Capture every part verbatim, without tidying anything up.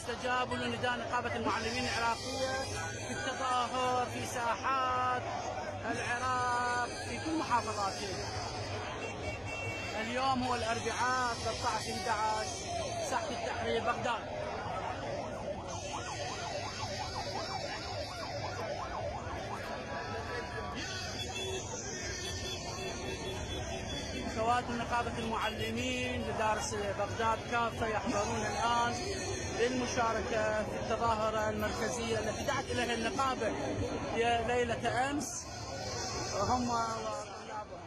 استجابوا لنداء نقابة المعلمين العراقية في التظاهر في ساحات العراق في كل محافظاتها. اليوم هو الأربعاء ثلاثة عشر أحد عشر ساحة التحرير بغداد. كوادر نقابة المعلمين لدارس بغداد كافة يحضرون الآن للمشاركة في التظاهرة المركزية التي دعت إليها النقابة ليلة أمس هم وطلابهم.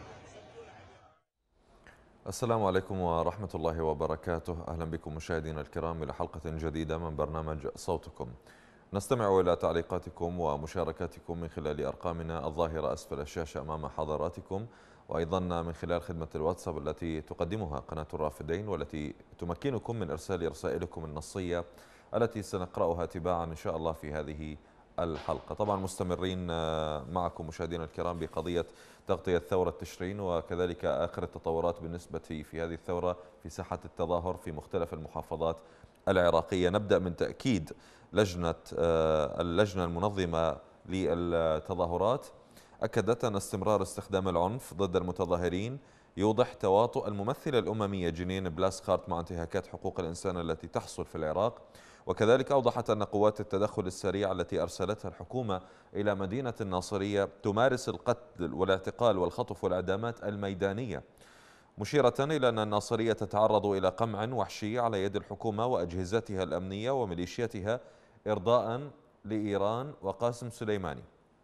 السلام عليكم ورحمة الله وبركاته. أهلا بكم مشاهدينا الكرام إلى حلقة جديدة من برنامج صوتكم. نستمع إلى تعليقاتكم ومشاركاتكم من خلال أرقامنا الظاهرة أسفل الشاشة أمام حضراتكم، وأيضا من خلال خدمة الواتساب التي تقدمها قناة الرافدين والتي تمكنكم من إرسال رسائلكم النصية التي سنقرأها تباعا إن شاء الله في هذه الحلقة. طبعا مستمرين معكم مشاهدينا الكرام بقضية تغطية ثورة تشرين وكذلك آخر التطورات بالنسبة في هذه الثورة في ساحة التظاهر في مختلف المحافظات العراقية. نبدأ من تأكيد لجنة اللجنة المنظمة للتظاهرات أكدت أن استمرار استخدام العنف ضد المتظاهرين يوضح تواطؤ الممثلة الأممية جنين بلاسكارت مع انتهاكات حقوق الإنسان التي تحصل في العراق. وكذلك أوضحت أن قوات التدخل السريع التي أرسلتها الحكومة إلى مدينة الناصرية تمارس القتل والاعتقال والخطف والإعدامات الميدانية، مشيرة إلى أن الناصرية تتعرض إلى قمع وحشي على يد الحكومة وأجهزتها الأمنية وميليشياتها إرضاء لإيران وقاسم سليماني.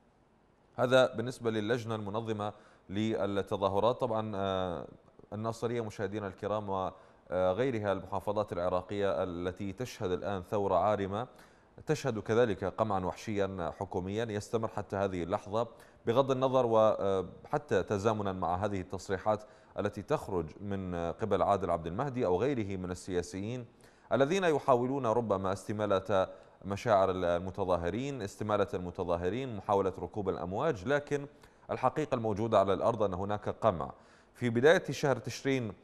هذا بالنسبة للجنة المنظمة للتظاهرات. طبعا الناصرية مشاهدينا الكرام وغيرها المحافظات العراقية التي تشهد الآن ثورة عارمة تشهد كذلك قمعا وحشيا حكوميا يستمر حتى هذه اللحظة، بغض النظر وحتى تزامنا مع هذه التصريحات التي تخرج من قبل عادل عبد المهدي أو غيره من السياسيين الذين يحاولون ربما استمالة مشاعر المتظاهرين، استمالة المتظاهرين، محاولة ركوب الأمواج، لكن الحقيقة الموجودة على الأرض أن هناك قمع. في بداية شهر تشرين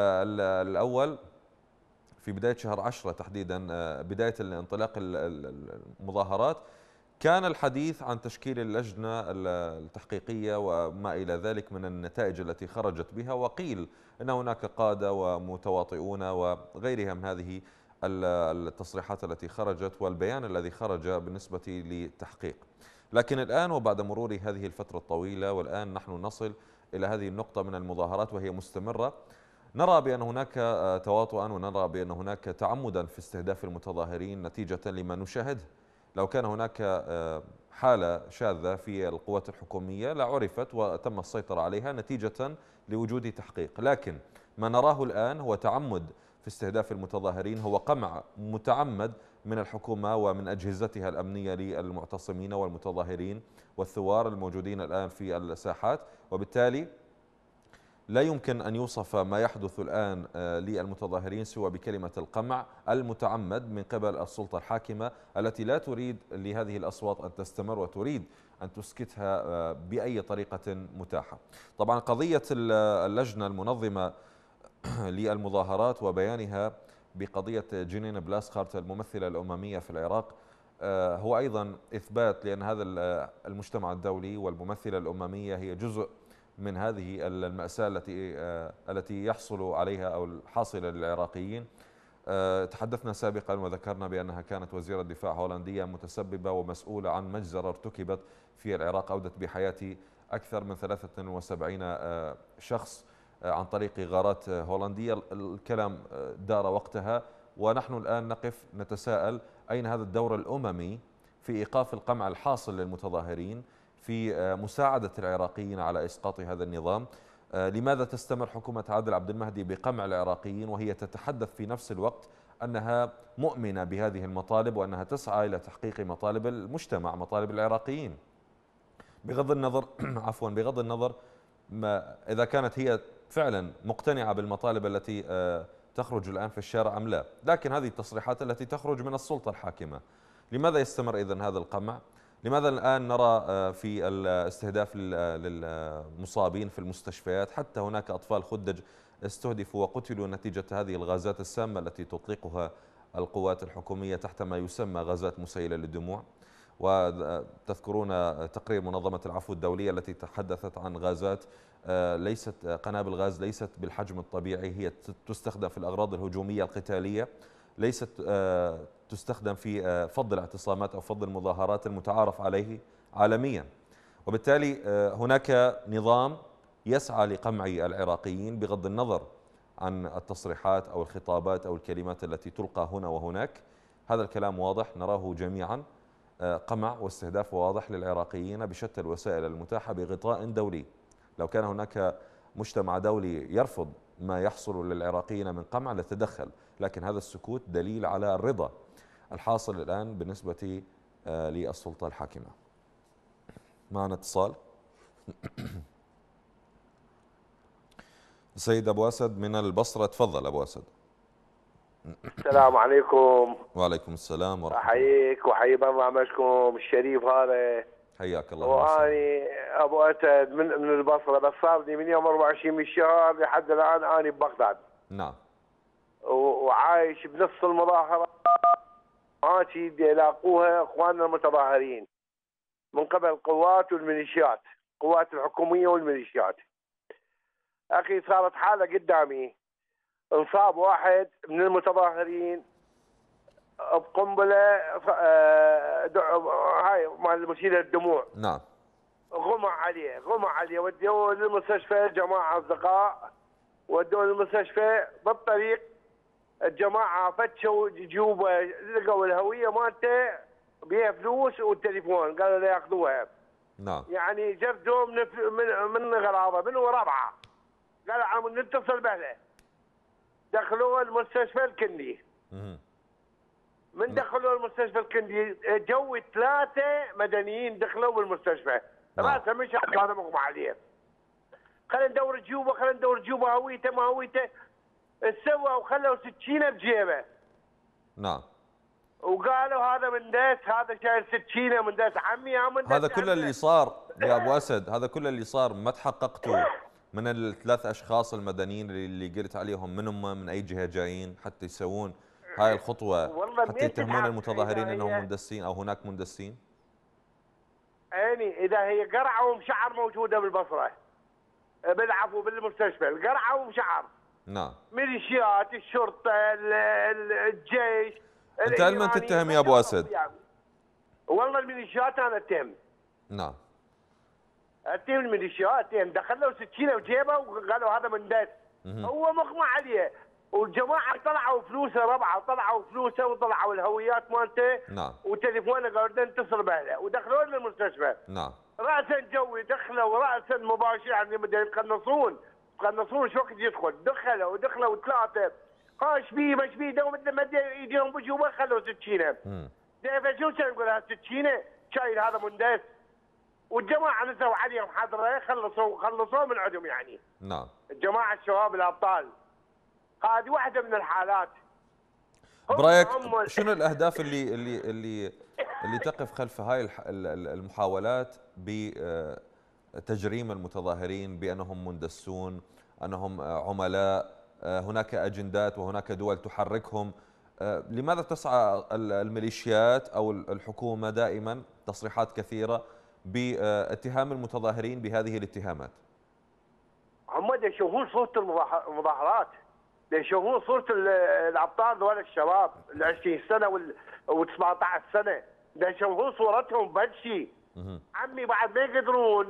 الأول، في بداية شهر عشرة تحديدا، بداية الانطلاق المظاهرات، كان الحديث عن تشكيل اللجنة التحقيقية وما إلى ذلك من النتائج التي خرجت بها، وقيل أن هناك قادة ومتواطئون وغيرها من هذه التصريحات التي خرجت والبيان الذي خرج بالنسبة للتحقيق. لكن الآن وبعد مرور هذه الفترة الطويلة والآن نحن نصل إلى هذه النقطة من المظاهرات وهي مستمرة، نرى بأن هناك تواطؤا ونرى بأن هناك تعمدا في استهداف المتظاهرين نتيجة لما نشاهده. لو كان هناك حالة شاذة في القوات الحكومية لعرفت وتم السيطرة عليها نتيجة لوجود تحقيق، لكن ما نراه الآن هو تعمد في استهداف المتظاهرين، هو قمع متعمد من الحكومة ومن أجهزتها الأمنية للمعتصمين والمتظاهرين والثوار الموجودين الآن في الساحات. وبالتالي لا يمكن أن يوصف ما يحدث الآن للمتظاهرين سوى بكلمة القمع المتعمد من قبل السلطة الحاكمة التي لا تريد لهذه الأصوات أن تستمر وتريد أن تسكتها بأي طريقة متاحة. طبعا قضية اللجنة المنظمة للمظاهرات وبيانها بقضية جنين بلاسكارت الممثلة الأممية في العراق هو أيضا إثبات لأن هذا المجتمع الدولي والممثلة الأممية هي جزء من هذه المأساة التي التي يحصل عليها أو الحاصلة للعراقيين. تحدثنا سابقا وذكرنا بأنها كانت وزيرة دفاع هولندية متسببة ومسؤولة عن مجزرة ارتكبت في العراق أودت بحياة أكثر من ثلاثة وسبعين شخص عن طريق غارات هولندية. الكلام دار وقتها ونحن الآن نقف نتساءل أين هذا الدور الأممي في إيقاف القمع الحاصل للمتظاهرين، في مساعدة العراقيين على إسقاط هذا النظام؟ لماذا تستمر حكومة عادل عبد المهدي بقمع العراقيين وهي تتحدث في نفس الوقت أنها مؤمنة بهذه المطالب وأنها تسعى إلى تحقيق مطالب المجتمع، مطالب العراقيين؟ بغض النظر عفوا بغض النظر ما إذا كانت هي فعلا مقتنعة بالمطالب التي تخرج الآن في الشارع أم لا، لكن هذه التصريحات التي تخرج من السلطة الحاكمة. لماذا يستمر إذن هذا القمع؟ لماذا الآن نرى في الاستهداف للمصابين في المستشفيات؟ حتى هناك أطفال خدج استهدفوا وقتلوا نتيجة هذه الغازات السامة التي تطلقها القوات الحكومية تحت ما يسمى غازات مسيلة للدموع. وتذكرون تقرير منظمة العفو الدولية التي تحدثت عن غازات ليست قنابل غاز ليست بالحجم الطبيعي، هي تستخدم في الأغراض الهجومية القتالية، ليست تستخدم في فض الاعتصامات أو فض المظاهرات المتعارف عليه عالميا. وبالتالي هناك نظام يسعى لقمع العراقيين بغض النظر عن التصريحات أو الخطابات أو الكلمات التي تلقى هنا وهناك. هذا الكلام واضح نراه جميعا، قمع واستهداف واضح للعراقيين بشتى الوسائل المتاحة بغطاء دولي. لو كان هناك مجتمع دولي يرفض ما يحصل للعراقيين من قمع لتدخل، لكن هذا السكوت دليل على الرضا الحاصل الآن بالنسبة للسلطة الحاكمة. معنا اتصال. السيد أبو أسد من البصرة، تفضل أبو أسد. السلام عليكم. وعليكم السلام ورحمة الله. أحييك وحيي برنامجكم الشريف هذا. حياك الله. وأني أبو أسد من من البصرة، بس صار لي من يوم أربعة وعشرين من الشهر لحد الآن أنا ببغداد. نعم. وعايش بنص المظاهرة هاتي يلاقوها إخواننا المتظاهرين من قبل القوات والميليشيات، القوات الحكومية والميليشيات. أخي صارت حالة قدامي، انصاب واحد من المتظاهرين بقنبله هاي مال مسيله الدموع. نعم. غمى عليه غمى عليه ودوه للمستشفى، جماعه اصدقاء ودوه للمستشفى. بالطريق الجماعه فتشوا جيوبه، لقوا الهويه مالته بيها فلوس والتليفون، قالوا لا ياخذوها. نعم. يعني جردوا من من من غرابه من ورابعه، قالوا عم نتصل بهله. دخلوه المستشفى الكندي. من دخلوا المستشفى الكندي جو ثلاثه مدنيين دخلوا بالمستشفى. راسه مش هذا مغمى عليه. خلينا ندور جيوبه خلينا ندور جيوبه هويته ما هويته. سووا وخلوا سكينه بجيبه. نعم. وقالوا هذا من داس، هذا شايل سكينه من داس عمي يا من داس. هذا كل اللي صار يا ابو اسد، هذا كل اللي صار. ما تحققتوا من الثلاث اشخاص المدنيين اللي قلت عليهم من هم من اي جهه جايين حتى يسوون هاي الخطوه، حتى يتهمون المتظاهرين انهم مندسين او هناك مندسين؟ يعني اذا هي قرعه ومشعر موجوده بالبصره، بالعفو بالمستشفى، القرعه ومشعر. نعم. ميليشيات، الشرطه، الجيش. انت لمن تتهم يا ابو اسد؟ يعني. والله الميليشيات انا اتهم. نعم. اتهم الميليشيات، يعني دخلوا سكينه بجيبه وقالوا هذا من دس. هو مغمى عليه، والجماعه طلعوا فلوسه ربعه، طلعوا فلوسه وطلعوا الهويات مالته. نعم. وتليفونه قالوا بدنا نتصل باهله ودخلوه للمستشفى. نعم. راسا جوي دخلوا راسا مباشر، يعني بدهم يقنصون يقنصون شو وقت يدخل، دخلوا ودخلوا ثلاثه. ها ايش بيه ما ايش بيه دوم مد ايديهم بجوبه خلوا سكينه. امم. شو كان يقول هالسكينه شايل هذا مندس. والجماعه نزلوا عليهم حضره خلصوا خلصوه من عندهم يعني. نعم. الجماعه الشباب الابطال. هذه واحده من الحالات. برايك شنو الاهداف اللي اللي اللي اللي تقف خلف هاي المحاولات بتجريم المتظاهرين بانهم مندسون، انهم عملاء، هناك اجندات وهناك دول تحركهم؟ لماذا تسعى الميليشيات او الحكومه دائما تصريحات كثيره باتهام المتظاهرين بهذه الاتهامات؟ هم دا يشوفون صوره المظاهرات، دا يشوفون صوره الابطال ذول الشباب ال عشرين سنه وال سبعطعش سنه، دا يشوفون صورتهم بهالشيء. عمي بعد ما يقدرون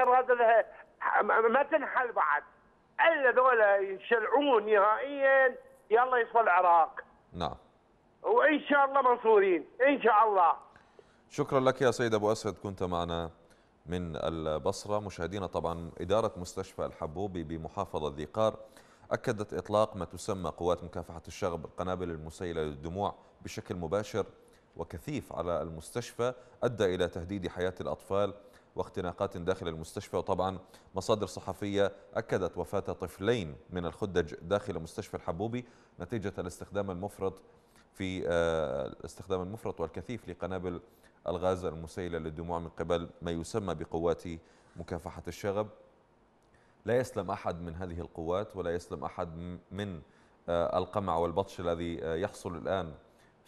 ما تنحل بعد الا ذولا يشلعون نهائيا. يلا يصفى العراق. نعم. وان شاء الله منصورين ان شاء الله. شكرا لك يا سيد ابو اسد، كنت معنا من البصره. مشاهدينا، طبعا اداره مستشفى الحبوبي بمحافظه ذي قار اكدت اطلاق ما تسمى قوات مكافحه الشغب القنابل المسيله للدموع بشكل مباشر وكثيف على المستشفى، ادى الى تهديد حياه الاطفال واختناقات داخل المستشفى. وطبعا مصادر صحفيه اكدت وفاه طفلين من الخدج داخل مستشفى الحبوبي نتيجه الاستخدام المفرط في الاستخدام المفرط والكثيف لقنابل الغاز المسيلة للدموع من قبل ما يسمى بقوات مكافحة الشغب. لا يسلم أحد من هذه القوات ولا يسلم أحد من القمع والبطش الذي يحصل الآن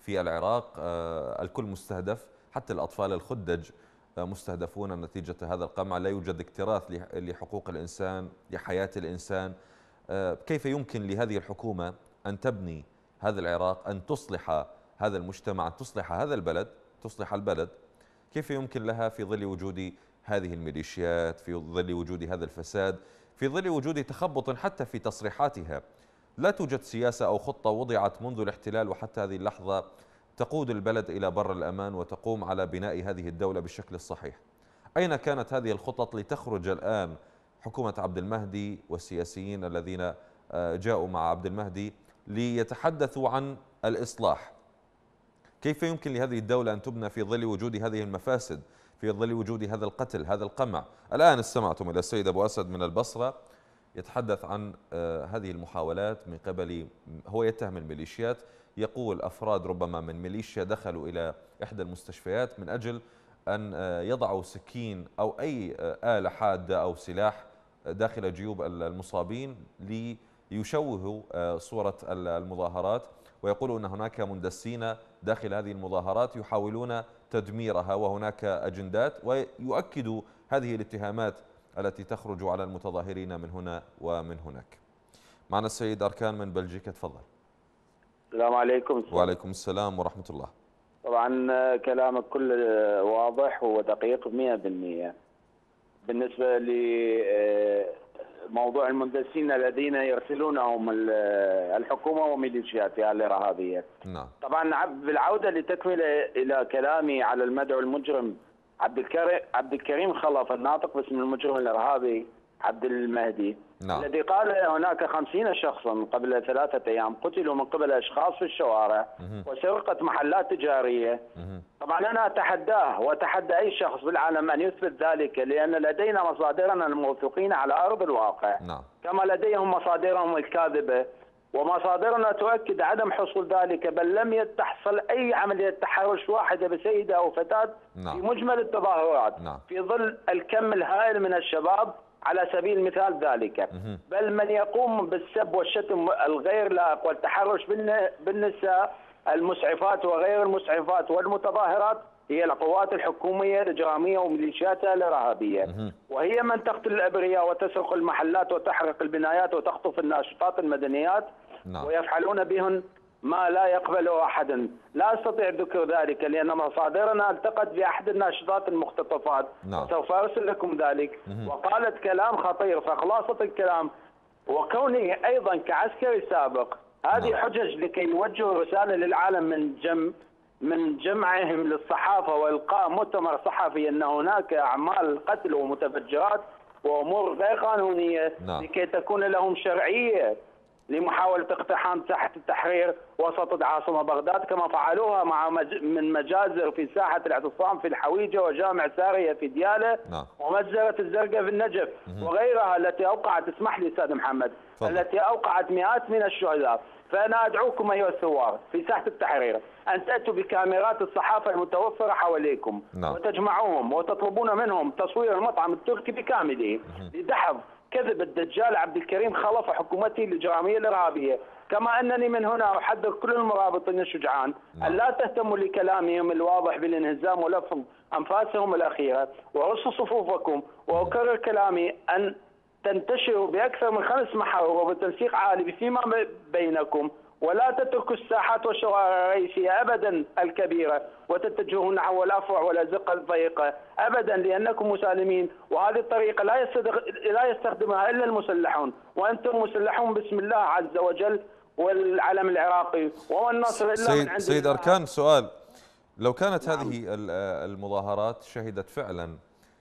في العراق، الكل مستهدف، حتى الأطفال الخدج مستهدفون نتيجة هذا القمع. لا يوجد اكتراث لحقوق الإنسان، لحياة الإنسان. كيف يمكن لهذه الحكومة أن تبني هذا العراق، أن تصلح هذا المجتمع، أن تصلح هذا البلد، تصلح البلد؟ كيف يمكن لها في ظل وجود هذه الميليشيات، في ظل وجود هذا الفساد، في ظل وجود تخبط حتى في تصريحاتها؟ لا توجد سياسة أو خطة وضعت منذ الاحتلال وحتى هذه اللحظة تقود البلد إلى بر الأمان وتقوم على بناء هذه الدولة بالشكل الصحيح. أين كانت هذه الخطط لتخرج الآن حكومة عبد المهدي والسياسيين الذين جاءوا مع عبد المهدي ليتحدثوا عن الإصلاح؟ كيف يمكن لهذه الدولة أن تبنى في ظل وجود هذه المفاسد، في ظل وجود هذا القتل، هذا القمع؟ الآن استمعتم إلى السيد أبو أسد من البصرة يتحدث عن هذه المحاولات من قبل، هو يتهم الميليشيات، يقول أفراد ربما من ميليشيا دخلوا إلى إحدى المستشفيات من أجل أن يضعوا سكين أو أي آلة حادة أو سلاح داخل جيوب المصابين ليشوهوا صورة المظاهرات، ويقولوا أن هناك مندسين داخل هذه المظاهرات يحاولون تدميرها وهناك أجندات، ويؤكدوا هذه الاتهامات التي تخرج على المتظاهرين من هنا ومن هناك. معنا السيد أركان من بلجيكا، تفضل. السلام عليكم. وعليكم السلام ورحمة الله. طبعا كلامك كله واضح ودقيق مئة بالمئة. بالنسبة لموضوع المندسين الذين يرسلونهم الحكومة وميليشياتها الإرهابية، نعم. طبعا بالعودة لتكملة إلى كلامي على المدعو المجرم عبد الكريم عبد الكريم خلف الناطق باسم المجرم الإرهابي عبد المهدي، نعم. الذي قال هناك خمسين شخصا قبل ثلاثة أيام قتلوا من قبل أشخاص في الشوارع وسرقت محلات تجارية. طبعا أنا أتحداه وأتحدى أي شخص بالعالم أن يثبت ذلك، لأن لدينا مصادرنا الموثوقين على أرض الواقع، نعم. كما لديهم مصادرهم الكاذبة، ومصادرنا تؤكد عدم حصول ذلك، بل لم تحصل أي عملية تحرش واحدة بسيدة أو فتاة، نعم. في مجمل التظاهرات، نعم. في ظل الكم الهائل من الشباب على سبيل المثال ذلك. بل من يقوم بالسب والشتم الغير لائق والتحرش بالنساء المسعفات وغير المسعفات والمتظاهرات هي القوات الحكومية الإجرامية وميليشياتها الإرهابية، وهي من تقتل الأبرياء وتسرق المحلات وتحرق البنايات وتخطف الناشطات المدنيات، نعم. ويفعلون بهن ما لا يقبله أحد. لا أستطيع ذكر ذلك لأن مصادرنا التقت بأحد الناشطات المختطفات، نعم. سوف أرسل لكم ذلك، وقالت كلام خطير. فخلاصة الكلام، وكوني أيضا كعسكري سابق، هذه نعم. حجج لكي يوجهوا رسالة للعالم من جم من جمعهم للصحافة وإلقاء مؤتمر صحفي أن هناك أعمال قتل ومتفجرات وأمور غير قانونية، نعم. لكي تكون لهم شرعية لمحاولة اقتحام ساحة التحرير وسط العاصمة بغداد، كما فعلوها مع مج... من مجازر في ساحة الاعتصام في الحويجة وجامع سارية في ديالى، نعم. ومجزرة الزرقاء في النجف وغيرها التي أوقعت، اسمح لي أستاذ محمد، فضل. التي أوقعت مئات من الشهداء. فأنا أدعوكم أيها الثوار في ساحة التحرير أن تأتوا بكاميرات الصحافة المتوفرة حواليكم، نعم. وتجمعوهم وتطلبون منهم تصوير المطعم التركي بكامله لدحض كذب الدجال عبد الكريم خلف حكومته الإجرامية الإرهابية. كما أنني من هنا أحذر كل المرابطين الشجعان أن لا تهتموا لكلامهم الواضح بالانهزام ولفظ أنفاسهم الأخيرة، ورصوا صفوفكم. وأكرر كلامي أن تنتشروا بأكثر من خمس محاور وبتنسيق عالي فيما بينكم، ولا تتركوا الساحات والشوارع الرئيسية أبدا الكبيرة وتتجهون نحو الأفرع والأزقة الضيقة أبدا، لأنكم مسالمين، وهذه الطريقة لا لا يستخدمها إلا المسلحون، وأنتم مسلحون باسم الله عز وجل والعلم العراقي، والنصر إلا سيد من عند سيد الله. أركان، سؤال: لو كانت نعم. هذه المظاهرات شهدت فعلا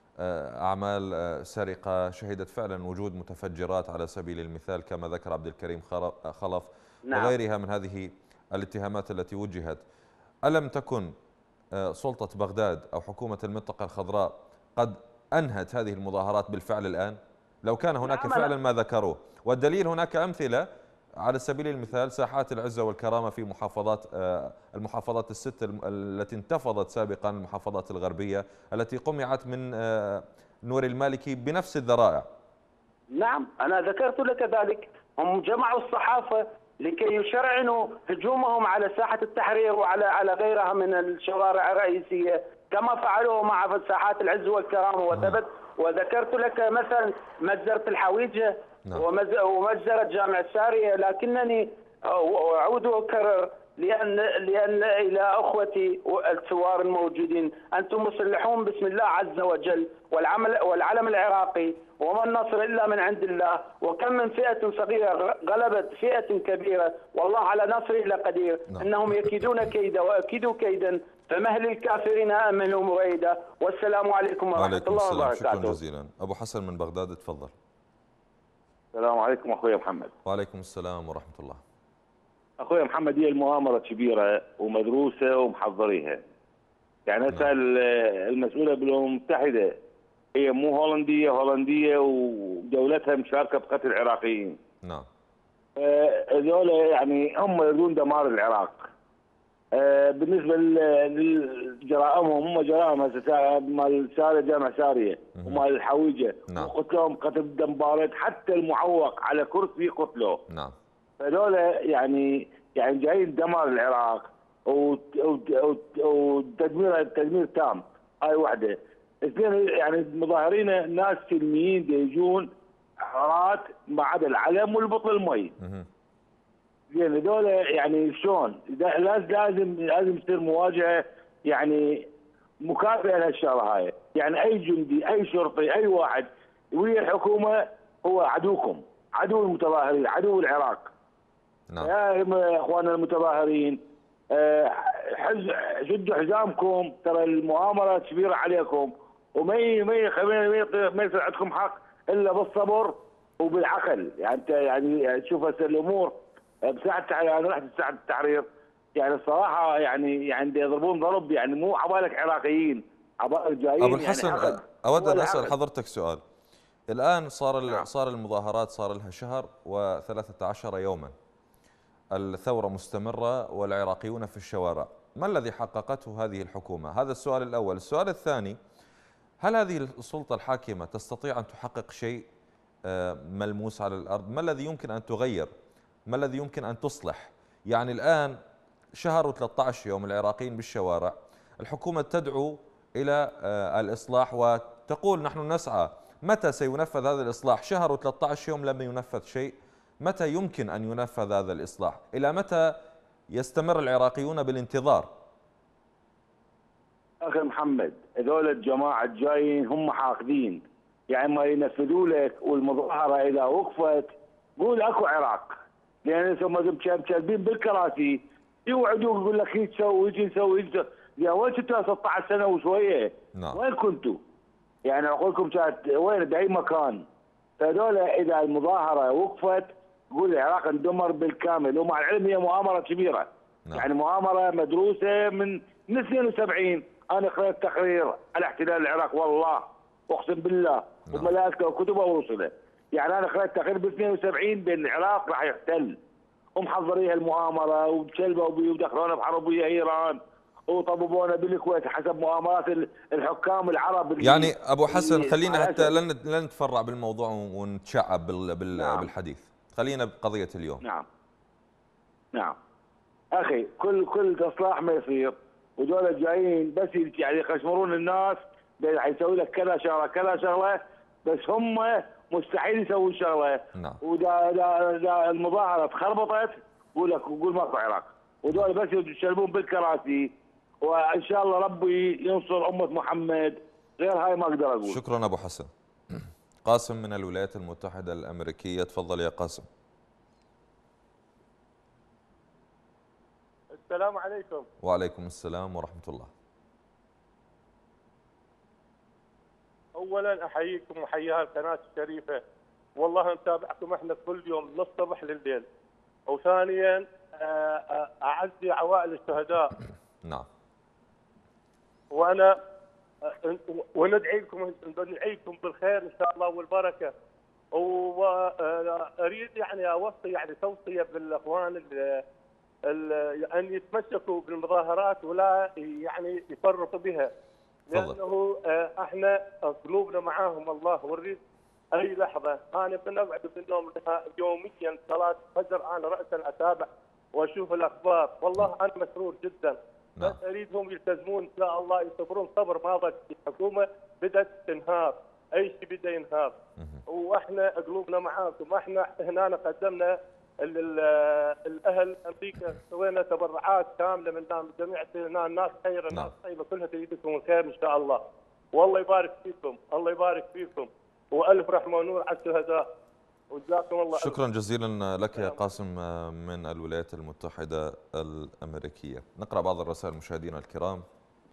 أعمال سرقة، شهدت فعلا وجود متفجرات على سبيل المثال كما ذكر عبد الكريم خلف، نعم. وغيرها من هذه الاتهامات التي وجهت، ألم تكن سلطة بغداد أو حكومة المنطقة الخضراء قد أنهت هذه المظاهرات بالفعل الآن؟ لو كان هناك نعم. فعلا ما ذكروه، والدليل هناك أمثلة على سبيل المثال ساحات العزة والكرامة في محافظات المحافظات الست التي انتفضت سابقا، المحافظات الغربية التي قمعت من نور المالكي بنفس الذرائع. نعم، أنا ذكرت لك ذلك. هم جمعوا الصحافة لكي يشرعنوا هجومهم على ساحة التحرير وعلى على غيرها من الشوارع الرئيسية كما فعلوا مع ساحات العز والكرامة وثبت. وذكرت لك مثلا مجزرة الحويجة ومجزرة جامع السارية، لكنني أعود وأكرر لأن لأن إلى أخوتي الثوار الموجودين، أنتم مسلحون بسم الله عز وجل والعمل والعلم العراقي، وما النصر إلا من عند الله، وكم من فئة صغيرة غلبت فئة كبيرة، والله على نصره لقدير. نعم. إنهم يكيدون كيدا وأكيدوا كيدا، فمهل الكافرين أمنهم ريدا. والسلام عليكم ورحمة الله وبركاته. شكرا جزيلا. أبو حسن من بغداد، تفضل. السلام عليكم أخوي محمد. وعليكم السلام ورحمة الله. أخوي محمد، هي المؤامرة كبيرة ومدروسة ومحضريها. يعني هسه المسؤولة بالأمم المتحدة هي مو هولندية، هولندية ودولتها مشاركة بقتل العراقيين. نعم. هذول يعني هم يريدون دمار العراق. بالنسبة لجرائمهم، هم جرائم هسه مال سارية، جامع سارية ومال الحويجة، نعم. وقتلهم قتل دم بارد، حتى المعوق على كرسي قتلوه. نعم. هذول يعني يعني جايين دمار العراق وتدمير تدمير تام. هاي واحده. اثنين، يعني المظاهرين ناس سلميين يجون حارات ما عدا العلم والبطل المي. زين هذول يعني شلون؟ لازم لازم لازم تصير مواجهه يعني مكافئه لهالشغله هاي. يعني اي جندي، اي شرطي، اي واحد ويا الحكومه هو عدوكم، عدو المتظاهرين، عدو العراق. نعم. يا اخواننا المتظاهرين، شدوا حزامكم، ترى المؤامره كبيره عليكم، وما ما ما يصير عندكم حق الا بالصبر وبالعقل. يعني انت يعني تشوف هسه الامور بساحه التحرير، انا رحت بساحه التحرير، يعني الصراحه يعني يعني يضربون ضرب، يعني مو عبالك عراقيين، عبالك جايين. ابو الحسن يعني اود ان اسال حضرتك سؤال. الان صار نعم. صار المظاهرات صار لها شهر وثلاثة عشر يوما، الثورة مستمرة والعراقيون في الشوارع، ما الذي حققته هذه الحكومة؟ هذا السؤال الأول. السؤال الثاني، هل هذه السلطة الحاكمة تستطيع أن تحقق شيء ملموس على الأرض؟ ما الذي يمكن أن تغير؟ ما الذي يمكن أن تصلح؟ يعني الآن شهر وثلاثة عشر يوم العراقيين بالشوارع، الحكومة تدعو إلى الإصلاح وتقول نحن نسعى. متى سينفذ هذا الإصلاح؟ شهر وثلاثة عشر يوم لم ينفذ شيء. متى يمكن أن ينفذ هذا الإصلاح؟ إلى متى يستمر العراقيون بالانتظار؟ أخي محمد، هذول الجماعة الجايين هم حاقدين، يعني ما ينفذوا لك. والمظاهرة إذا وقفت قول أكو عراق، لأن هم مشربين بالكراسي يوعدوك، يقول لك هيك تسوي هيك نسوي. يا وين كنتوا ستة عشر سنة وشوية؟ نعم. وين كنتوا؟ يعني أقول لكم كانت وين بأي مكان. فهذول إذا المظاهرة وقفت قول العراق اندمر بالكامل. ومع العلم هي مؤامره كبيره. نعم. يعني مؤامره مدروسه من من اثنين وسبعين. انا قرأت تقرير على احتلال العراق، والله اقسم بالله. نعم. وملائكته وكتبه ورسله. يعني انا قرأت تقرير ب اثنين وسبعين بان العراق راح يحتل، ومحضرين المؤامره وبشلبه ودخلونا بحرب ويا ايران وطببونا بالكويت حسب مؤامرات الحكام العرب. يعني ابو حسن خلينا حتى لن لن نتفرع بالموضوع ونتشعب بال نعم. بالحديث، خلينا بقضيه اليوم. نعم نعم اخي، كل كل اصلاح ما يصير ودول جايين بس يعني يقشمرون الناس، حيسوي لك كذا شغله كذا شغله، بس هم مستحيل يسوون شغله. نعم. واذا المظاهره تخربطت قول لك قول ماكو عراق، ودول بس يشربون بالكراسي. وان شاء الله ربي ينصر امه محمد، غير هاي ما اقدر اقول. شكرا ابو حسن. قاسم من الولايات المتحده الامريكيه، تفضل يا قاسم. السلام عليكم. وعليكم السلام ورحمه الله. اولا احييكم وحيا القناه الشريفه، والله نتابعكم احنا كل يوم من الصبح لليل. وثانيا اعزي عوائل الشهداء. نعم. وانا وندعي لكم ندعيكم بالخير ان شاء الله والبركه. واريد يعني اوصي يعني توصيه بالاخوان ان يتمسكوا بالمظاهرات ولا يعني يفرطوا بها، لانه احنا قلوبنا معاهم الله. ونريد اي لحظه انا بنقعد بالنوم يوميا صلاه الفجر انا راسا اتابع واشوف الاخبار، والله انا مسرور جدا. نعم. بس اريدهم يلتزمون ان شاء الله، يصبرون صبر ما ضج. الحكومه بدات تنهار، اي شيء بدا ينهار، واحنا قلوبنا معاكم. احنا هنا قدمنا ال- ال- الاهل امريكا، سوينا تبرعات كامله من دام جميع هنا الناس خير، الناس نعم. طيبه كلها تريدكم الخير ان شاء الله. والله يبارك فيكم، الله يبارك فيكم، والف رحمه ونور على الشهداء، وجزاكم الله ألف. شكرا جزيلا لك يا قاسم من الولايات المتحدة الأمريكية. نقرأ بعض الرسائل مشاهدينا الكرام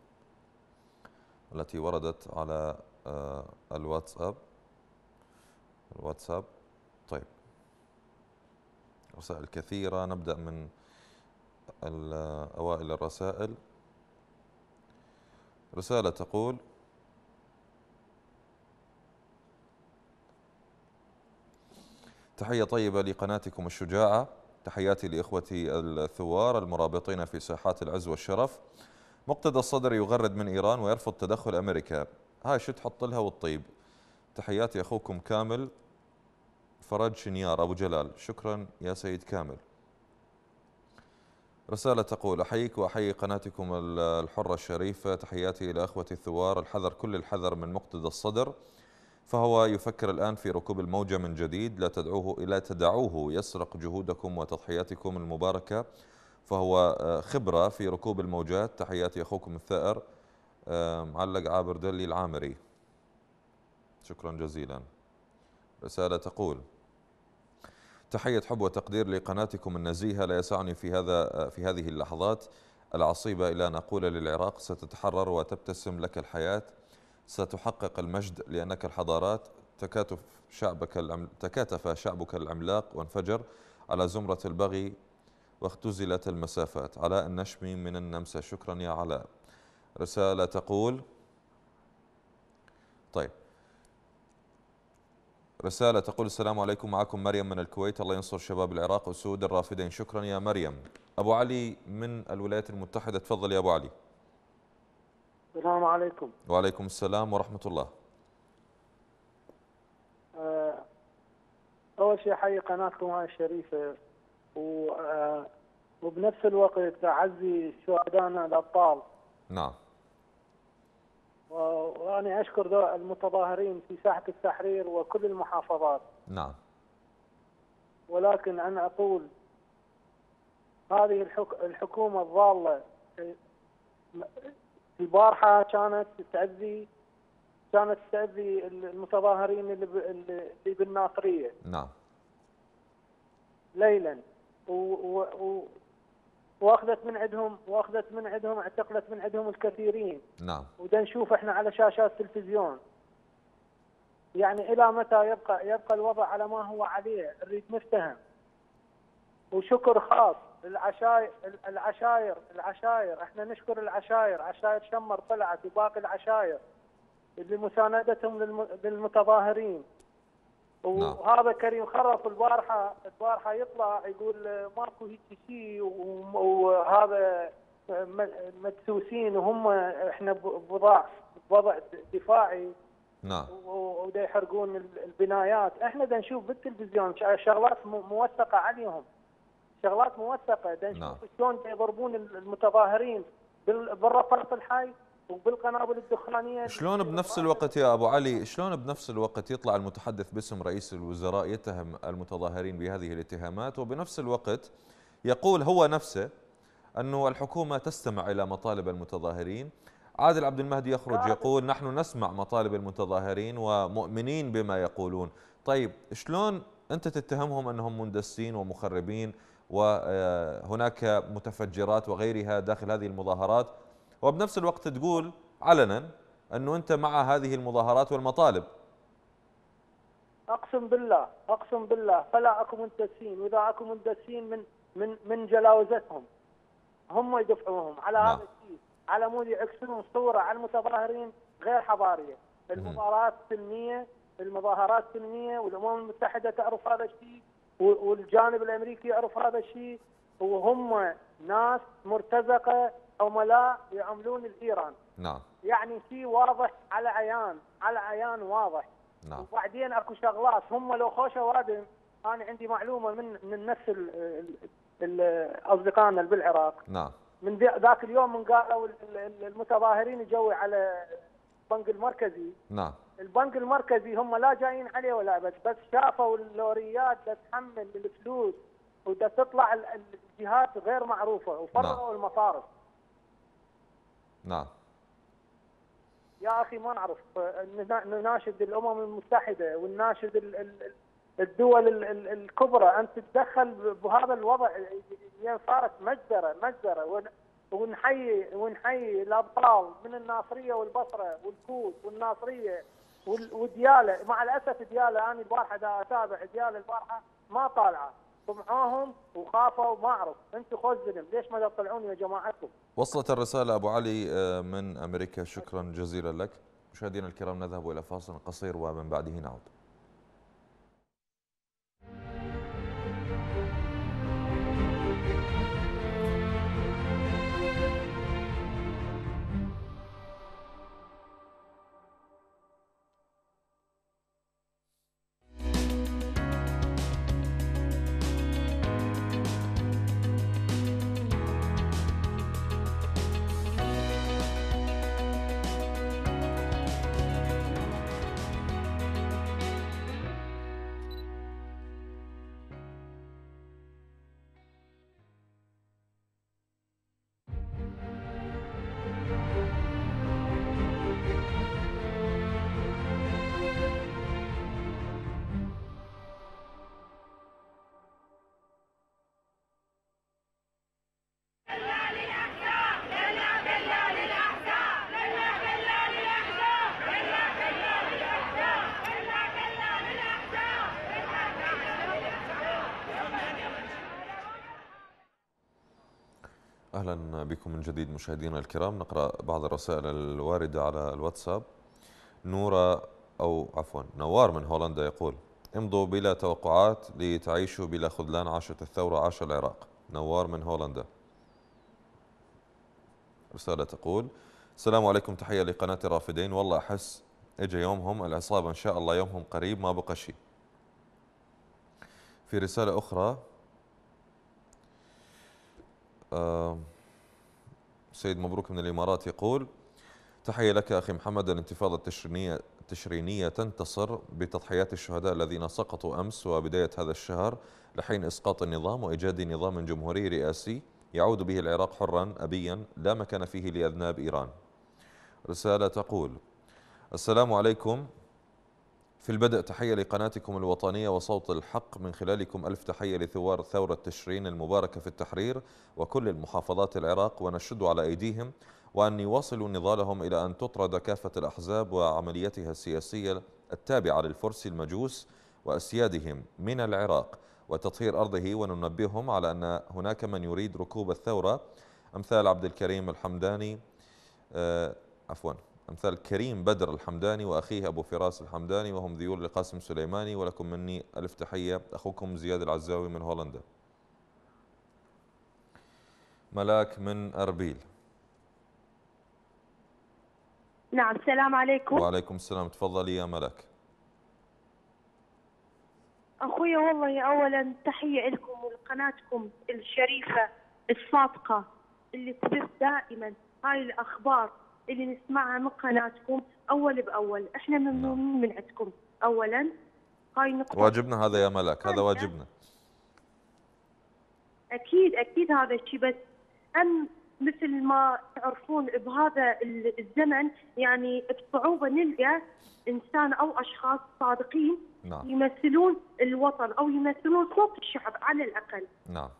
التي وردت على الواتساب. الواتساب طيب، رسائل كثيرة، نبدأ من أوائل الرسائل. رسالة تقول: تحية طيبة لقناتكم الشجاعة، تحياتي لإخوتي الثوار المرابطين في ساحات العز والشرف. مقتدى الصدر يغرد من إيران ويرفض تدخل أمريكا، هاي شو تحط لها والطيب. تحياتي أخوكم كامل فرج شنيار أبو جلال. شكرا يا سيد كامل. رسالة تقول: أحييك وأحيي قناتكم الحرة الشريفة، تحياتي إلى أخوتي الثوار، الحذر كل الحذر من مقتدى الصدر، فهو يفكر الآن في ركوب الموجة من جديد، لا تدعوه لا تدعوه يسرق جهودكم وتضحياتكم المباركة، فهو خبرة في ركوب الموجات. تحياتي أخوكم الثائر معلق عابر دلي العامري. شكرا جزيلا. رسالة تقول: تحية حب وتقدير لقناتكم النزيهة، لا يسعني في هذا في هذه اللحظات العصيبة إلى أن أقول للعراق: ستتحرر وتبتسم لك الحياة، ستحقق المجد لأنك الحضارات. تكاتف شعبك العم... تكاتف شعبك العملاق وانفجر على زمرة البغي واختزلت المسافات. علاء النشمي من النمسا. شكرا يا علاء. رسالة تقول: طيب، رسالة تقول: السلام عليكم، معكم مريم من الكويت، الله ينصر شباب العراق وسود الرافدين. شكرا يا مريم. أبو علي من الولايات المتحدة، تفضل يا أبو علي. السلام عليكم. وعليكم السلام ورحمة الله. أول شيء أحيي قناتكم هاي الشريفة، وبنفس الوقت أعزي شهدائنا الأبطال. نعم. وأنا أشكر المتظاهرين في ساحة التحرير وكل المحافظات. نعم. ولكن أنا أقول هذه الحكومة الضالة البارحة كانت تأذي كانت تأذي المتظاهرين اللي اللي بالناصرية. نعم. ليلا و و واخذت من عندهم واخذت من عندهم اعتقلت من عندهم الكثيرين. نعم. ودا نشوف احنا على شاشات التلفزيون. يعني الى متى يبقى يبقى الوضع على ما هو عليه؟ نريد نفتهم. وشكر خاص للعشاير العشاير العشاير احنا نشكر العشاير، عشاير شمر طلعت وباقي العشاير اللي مساندتهم للمتظاهرين. وهذا كريم خرف البارحه البارحه يطلع يقول ماكو هيك شيء، وهذا مدسوسين وهم احنا بوضع بوضع دفاعي. نعم. ودا يحرقون البنايات. احنا دا نشوف بالتلفزيون شغلات موثقه عليهم، شغلات موثقه. دا نشوف نعم. شلون يضربون المتظاهرين بالرصاص الحي وبالقنابل الدخانيه. شلون بنفس الوقت يا ابو علي، شلون بنفس الوقت يطلع المتحدث باسم رئيس الوزراء يتهم المتظاهرين بهذه الاتهامات، وبنفس الوقت يقول هو نفسه انه الحكومه تستمع الى مطالب المتظاهرين؟ عادل عبد المهدي يخرج يقول نحن نسمع مطالب المتظاهرين ومؤمنين بما يقولون. طيب شلون انت تتهمهم انهم مندسين ومخربين وهناك متفجرات وغيرها داخل هذه المظاهرات، وبنفس الوقت تقول علنا أنه أنت مع هذه المظاهرات والمطالب؟ أقسم بالله أقسم بالله فلا أكو مندسين، وإذا أكو مندسين من من من جلاوزتهم هم يدفعوهم على نعم. هذا الشيء، على مود يعكسون صورة على المتظاهرين غير حضارية. المظاهرات سلمية، المظاهرات سلمية، والأمم المتحدة تعرف هذا الشيء، والجانب الأمريكي يعرف هذا الشيء، وهم ناس مرتزقة عملاء يعملون الإيران. نعم. يعني شيء واضح على عيان على عيان واضح. نعم. وبعدين اكو شغلات هم لو خوشوا وادم. انا عندي معلومه من من نفس ال ال اصدقائنا اللي بالعراق. نعم. من ذاك اليوم من قالوا المتظاهرين يجوا على البنك المركزي. نعم. البنك المركزي هم لا جايين عليه ولا بس بس شافوا اللوريات تتحمل الفلوس ودا تطلع الجهات غير معروفه وفرغوا نعم. المصارف. نعم. يا اخي ما نعرف نناشد الامم المتحده ونناشد الدول الكبرى ان تتدخل بهذا الوضع. يعني صارت مجزره مجزره ونحيي ونحيي الابطال من الناصريه والبصره والكوت والناصريه ودياله. مع الاسف دياله انا البارحه دا اتابع دياله البارحه ما طالعه سمعوهم وخافوا. ما اعرف انتم خوش زلم ليش ما تطلعون يا جماعتكم؟ وصلت الرساله ابو علي من امريكا، شكرا جزيلا لك. مشاهدينا الكرام نذهب الى فاصل قصير ومن بعده نعود. أهلا بكم من جديد مشاهدينا الكرام. نقرأ بعض الرسائل الواردة على الواتساب. نورة أو عفوا نوار من هولندا يقول: امضوا بلا توقعات لتعيشوا بلا خذلان، عاشت الثورة عاش العراق. نوار من هولندا. رسالة تقول: السلام عليكم، تحية لقناة الرافدين، والله أحس إجا يومهم، العصابة إن شاء الله يومهم قريب ما بقى شيء. في رسالة أخرى آه سيد مبروك من الإمارات يقول: تحية لك أخي محمد، الانتفاضة التشرينية, التشرينية تنتصر بتضحيات الشهداء الذين سقطوا أمس وبداية هذا الشهر لحين إسقاط النظام وإيجاد نظام جمهوري رئاسي يعود به العراق حرا أبيا لا مكان فيه لأذناب إيران. رسالة تقول: السلام عليكم، في البدء تحية لقناتكم الوطنية وصوت الحق، من خلالكم ألف تحية لثوار ثورة تشرين المباركة في التحرير وكل المحافظات العراق، ونشد على أيديهم وأن يواصلوا نضالهم إلى أن تطرد كافة الأحزاب وعمليتها السياسية التابعة للفرس المجوس وأسيادهم من العراق وتطهير أرضه، وننبههم على أن هناك من يريد ركوب الثورة أمثال عبد الكريم الحمداني آه عفوا أمثال كريم بدر الحمداني وأخيه أبو فراس الحمداني، وهم ذيول لقاسم سليماني. ولكم مني ألف تحية، أخوكم زياد العزاوي من هولندا. ملاك من أربيل. نعم، السلام عليكم. وعليكم السلام، تفضلي يا ملاك. أخوي والله أولا تحية لكم ولقناتكم الشريفة الصادقة اللي تبث دائما هاي الأخبار اللي نسمعها من قناتكم أول بأول. إحنا ممنونين من عندكم أولا. هاي نقطة واجبنا هذا يا ملاك، هذا واجبنا. أكيد أكيد هذا الشيء، بس أم مثل ما تعرفون بهذا الزمن يعني بصعوبة نلقى إنسان أو أشخاص صادقين نعم. يمثلون الوطن أو يمثلون صوت الشعب على الأقل. نعم.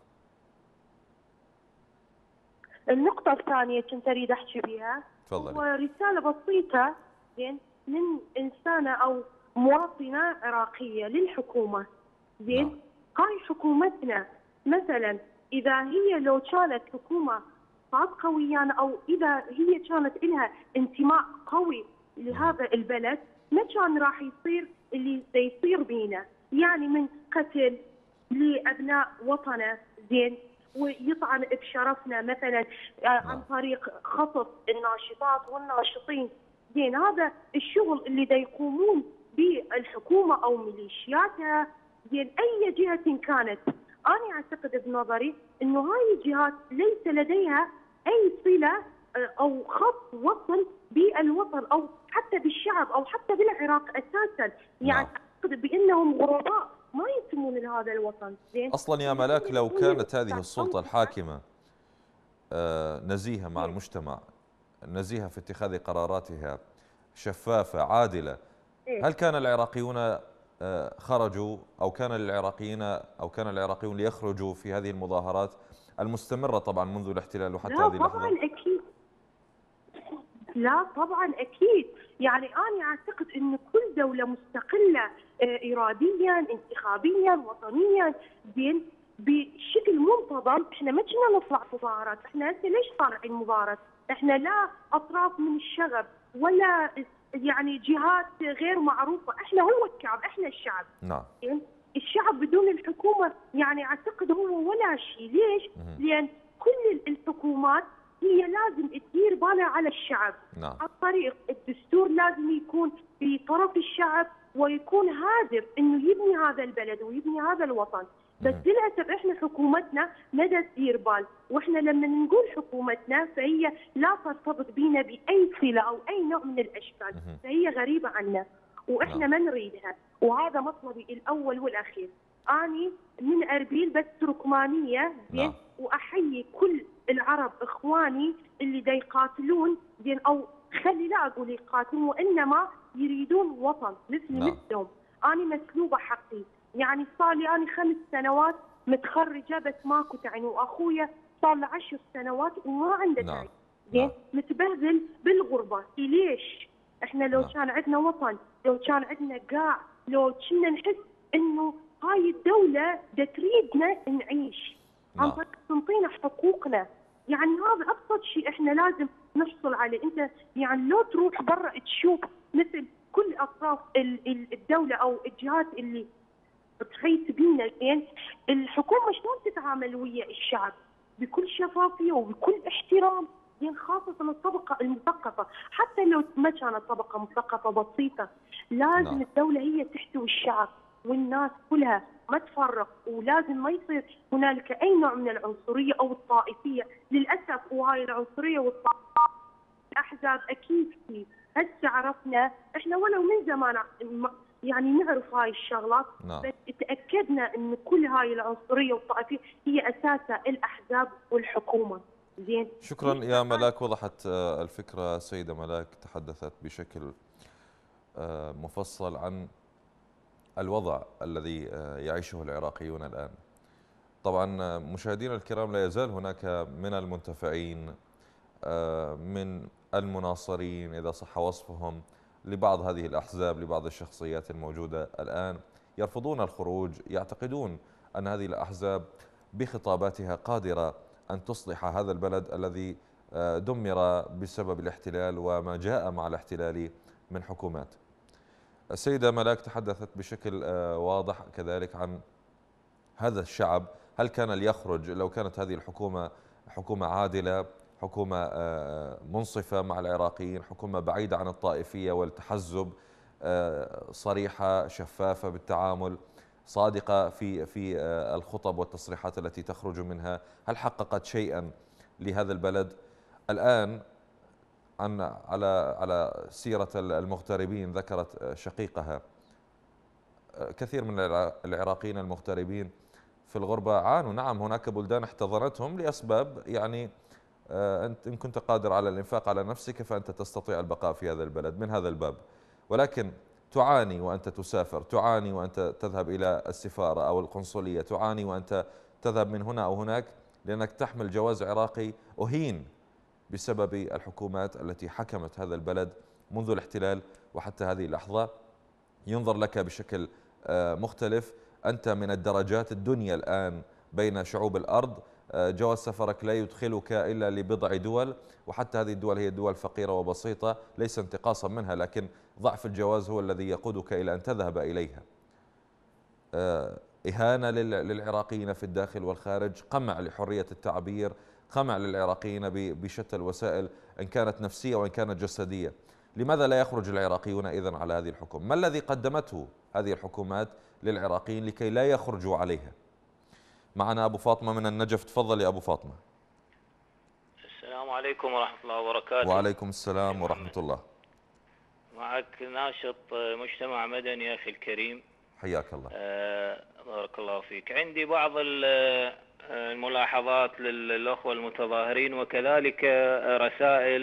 النقطة الثانية كنت أريد أحكي بها، تفضلي. ورسالة بسيطة زين من إنسانة أو مواطنة عراقية للحكومة. زين نعم. هاي حكومتنا مثلا إذا هي لو كانت حكومة صادقة ويانا أو إذا هي كانت لها انتماء قوي لهذا البلد ما كان راح يصير اللي سيصير بينا، يعني من قتل لأبناء وطنه زين ويطعن بشرفنا مثلا عن طريق خطف الناشطات والناشطين. زين هذا الشغل اللي دا يقومون بالحكومه او ميليشياتها، زين اي جهه كانت. انا اعتقد بنظري انه هاي الجهات ليس لديها اي صله او خط وصل بالوطن او حتى بالشعب او حتى بالعراق اساسا، يعني اعتقد بانهم غرباء ما ينتمون لهذا الوطن. زين اصلا يا ملاك لو كانت هذه السلطه الحاكمه نزيهه مع المجتمع، نزيهه في اتخاذ قراراتها، شفافه عادله، هل كان العراقيون خرجوا او كان للعراقيين او كان العراقيون ليخرجوا في هذه المظاهرات المستمره طبعا منذ الاحتلال وحتى هذه اللحظه؟ لا طبعا اكيد، لا طبعا اكيد، يعني انا اعتقد ان كل دوله مستقله اراديا انتخابيا وطنيا زين بشكل منتظم. احنا ما كنا نطلع مظاهرات، احنا هسه ليش طالعين مظاهرات؟ احنا لا اطراف من الشغب ولا يعني جهات غير معروفه، احنا هو الشعب، احنا الشعب. نعم. الشعب بدون الحكومه يعني اعتقد هو ولا شيء، ليش؟ لان كل الحكومات هي لازم تدير بالها على الشعب. نعم. عن طريق الدستور لازم يكون في طرف الشعب ويكون هادف انه يبني هذا البلد ويبني هذا الوطن. بس للاسف احنا حكومتنا ما تدير بال، واحنا لما نقول حكومتنا فهي لا ترتبط بينا باي صله او اي نوع من الاشكال، فهي غريبه عنا واحنا ما نريدها، وهذا مطلبي الاول والاخير. اني من اربيل بس تركمانيه زين، واحيي كل العرب اخواني اللي دا يقاتلون زين، او خلي لا اقول يقاتلون وانما يريدون وطن مثل مثلهم. انا مسلوبه حقي، يعني صار لي انا خمس سنوات متخرجه بس ماكو تعين، واخويا صار له عشر سنوات وما عنده تعين. زين متبهدل بالغربه، ليش؟ احنا لو نعم. كان عندنا وطن، لو كان عندنا قاع، لو كنا نحس انه هاي الدوله دا تريدنا نعيش عن طريق تنطينا حقوقنا، يعني هذا ابسط شيء احنا لازم نحصل عليه. انت يعني لو تروح برا تشوف مثل كل اطراف الدوله او الجهات اللي تحيط بينا زين، الحكومه شلون تتعامل ويا الشعب؟ بكل شفافيه وبكل احترام زين، خاصه الطبقه المثقفه، حتى لو ما كانت طبقه مثقفه بسيطه، لازم نعم. الدوله هي تحتوي الشعب والناس كلها ما تفرق، ولازم ما يصير هنالك اي نوع من العنصريه او الطائفيه للاسف. وهاي العنصريه والطائفيه الاحزاب اكيد في هسه عرفنا احنا ولو من زمان يعني نعرف هاي الشغلات. نعم. بس تاكدنا ان كل هاي العنصريه والطائفيه هي اساسها الاحزاب والحكومه. زين. شكرا يا ملاك، وضحت الفكره. سيده ملاك تحدثت بشكل مفصل عن الوضع الذي يعيشه العراقيون الآن. طبعا مشاهدينا الكرام، لا يزال هناك من المنتفعين من المناصرين إذا صح وصفهم لبعض هذه الأحزاب، لبعض الشخصيات الموجودة الآن، يرفضون الخروج، يعتقدون أن هذه الأحزاب بخطاباتها قادرة أن تصلح هذا البلد الذي دمر بسبب الاحتلال وما جاء مع الاحتلال من حكومات. السيدة ملاك تحدثت بشكل واضح كذلك عن هذا الشعب، هل كان ليخرج لو كانت هذه الحكومة حكومة عادلة، حكومة منصفة مع العراقيين، حكومة بعيدة عن الطائفية والتحزب، صريحة شفافة بالتعامل، صادقة في في الخطب والتصريحات التي تخرج منها، هل حققت شيئا لهذا البلد؟ الآن عن على على سيرة المغتربين، ذكرت شقيقها كثير من العراقيين المغتربين في الغربة عانوا. نعم هناك بلدان احتضنتهم لأسباب، يعني أنت إن كنت قادر على الإنفاق على نفسك فأنت تستطيع البقاء في هذا البلد من هذا الباب، ولكن تعاني وأنت تسافر، تعاني وأنت تذهب إلى السفارة أو القنصلية، تعاني وأنت تذهب من هنا أو هناك لأنك تحمل جواز عراقي أهين بسبب الحكومات التي حكمت هذا البلد منذ الاحتلال وحتى هذه اللحظة. ينظر لك بشكل مختلف، أنت من الدرجات الدنيا الآن بين شعوب الأرض، جواز سفرك لا يدخلك إلا لبضع دول، وحتى هذه الدول هي دول فقيرة وبسيطة، ليس انتقاصا منها، لكن ضعف الجواز هو الذي يقودك إلى أن تذهب إليها. إهانة للعراقيين في الداخل والخارج، قمع لحرية التعبير، قمع للعراقيين بشتى الوسائل إن كانت نفسية وإن كانت جسدية. لماذا لا يخرج العراقيون إذن على هذه الحكومة؟ ما الذي قدمته هذه الحكومات للعراقيين لكي لا يخرجوا عليها؟ معنا أبو فاطمة من النجف. تفضل يا أبو فاطمة. السلام عليكم ورحمة الله وبركاته. وعليكم السلام ورحمة الله. معك ناشط مجتمع مدني أخي الكريم. حياك الله. آه بارك الله فيك. عندي بعض الملاحظات للأخوة المتظاهرين وكذلك رسائل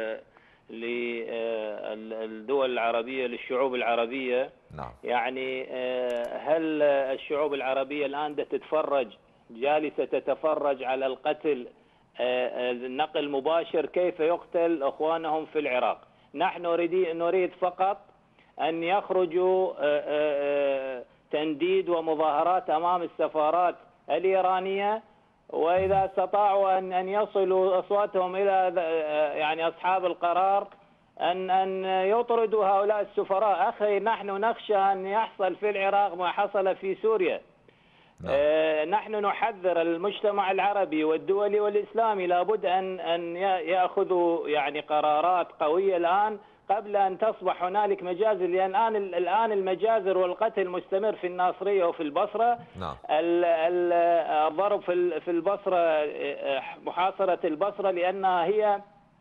للدول العربية للشعوب العربية. نعم. يعني هل الشعوب العربية الآن تتفرج جالسة تتفرج على القتل النقل مباشر كيف يقتل أخوانهم في العراق؟ نحن نريد فقط أن يخرجوا تنديد ومظاهرات أمام السفارات الإيرانية، وإذا استطاعوا أن أن يصلوا أصواتهم إلى يعني أصحاب القرار أن أن يطردوا هؤلاء السفراء. أخي نحن نخشى أن يحصل في العراق ما حصل في سوريا. نعم. آه نحن نحذر المجتمع العربي والدولي والإسلامي لابد أن أن يأخذوا يعني قرارات قوية الآن قبل أن تصبح هنالك مجازر، لأن الآن الآن المجازر والقتل مستمر في الناصرية وفي البصرة. نعم. الضرب في في البصرة، محاصرة البصرة لأنها هي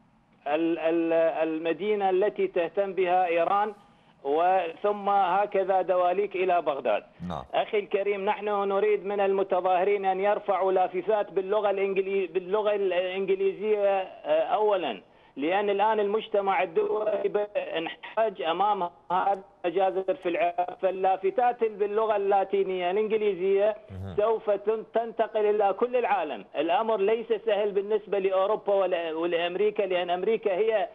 المدينة التي تهتم بها إيران، وثم هكذا دواليك إلى بغداد. نعم. أخي الكريم نحن نريد من المتظاهرين أن يرفعوا لافتات باللغة الإنجليزية باللغة الإنجليزية أولا، لأن الآن المجتمع الدولي انحاج أمام هذا المجازر في العراق، فاللافتات باللغة اللاتينية الإنجليزية سوف تنتقل إلى كل العالم. الأمر ليس سهل بالنسبة لأوروبا ولأمريكا، لأن أمريكا هي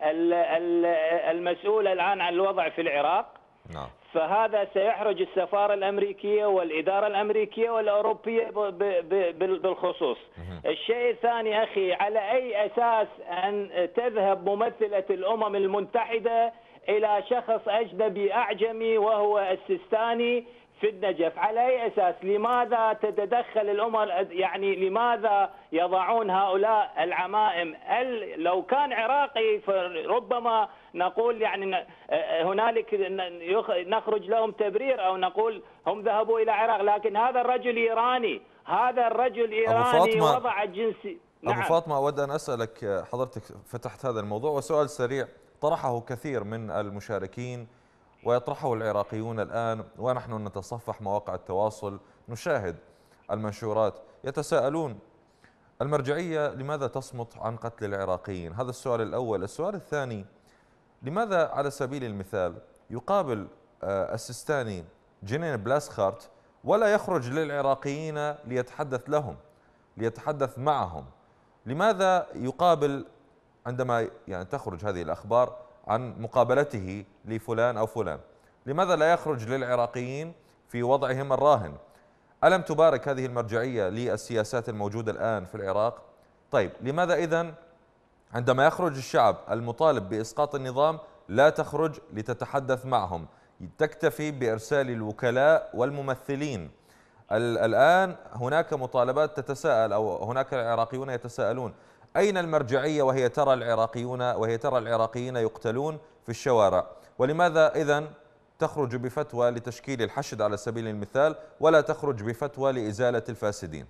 المسؤولة الآن عن الوضع في العراق. نعم. فهذا سيحرج السفارة الأمريكية والإدارة الأمريكية والأوروبية بالخصوص. الشيء الثاني أخي، على أي أساس أن تذهب ممثلة الأمم المتحدة إلى شخص أجنبي أعجمي وهو السيستاني في النجف؟ على أي أساس؟ لماذا تتدخل الأمم؟ يعني لماذا يضعون هؤلاء العمائم؟ لو كان عراقي فربما نقول يعني هنالك نخرج لهم تبرير أو نقول هم ذهبوا إلى العراق، لكن هذا الرجل إيراني، هذا الرجل إيراني وضع الجنسي. نعم. أبو فاطمة، أود أن أسألك، حضرتك فتحت هذا الموضوع وسؤال سريع طرحه كثير من المشاركين ويطرحه العراقيون الآن، ونحن نتصفح مواقع التواصل نشاهد المنشورات، يتساءلون المرجعية لماذا تصمت عن قتل العراقيين؟ هذا السؤال الأول. السؤال الثاني، لماذا على سبيل المثال يقابل السيستاني جنين بلاسخارت ولا يخرج للعراقيين ليتحدث لهم ليتحدث معهم؟ لماذا يقابل عندما يعني تخرج هذه الأخبار عن مقابلته لفلان أو فلان، لماذا لا يخرج للعراقيين في وضعهم الراهن؟ ألم تبارك هذه المرجعية للسياسات الموجودة الآن في العراق؟ طيب لماذا إذن عندما يخرج الشعب المطالب بإسقاط النظام لا تخرج لتتحدث معهم، تكتفي بإرسال الوكلاء والممثلين؟ الآن هناك مطالبات تتساءل، أو هناك العراقيون يتساءلون أين المرجعية وهي ترى العراقيون وهي ترى العراقيين يقتلون في الشوارع؟ ولماذا إذن تخرج بفتوى لتشكيل الحشد على سبيل المثال ولا تخرج بفتوى لإزالة الفاسدين؟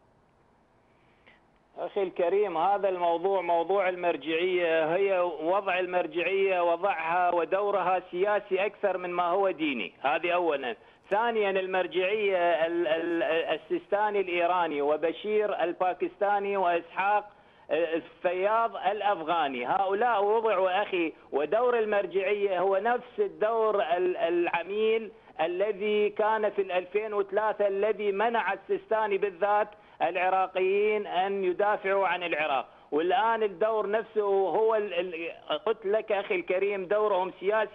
أخي الكريم، هذا الموضوع موضوع المرجعية، هي وضع المرجعية وضعها ودورها سياسي أكثر من ما هو ديني، هذه أولا. ثانيا، المرجعية السيستاني الإيراني وبشير الباكستاني وإسحاق الفياض الأفغاني، هؤلاء وضعوا أخي، ودور المرجعية هو نفس الدور العميل الذي كان في ألفين وثلاثة الذي منع السيستاني بالذات العراقيين أن يدافعوا عن العراق. والآن الدور نفسه هو قلت لك أخي الكريم دورهم سياسي،